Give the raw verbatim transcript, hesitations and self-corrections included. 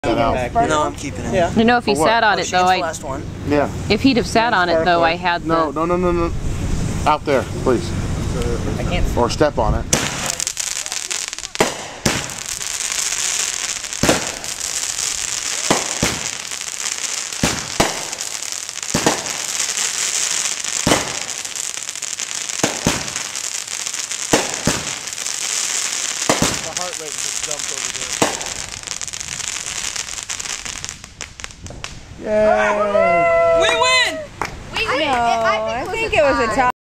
No, I'm keeping it. Yeah. You know, if he sat on it though, I. Last one. Yeah. If he'd have sat on it though, I had. No, no, no, no, no. Out there, please. I can't. Or step on it. The heart rate just jumped over there. Yay! We win! We win! I, I think it was a tie.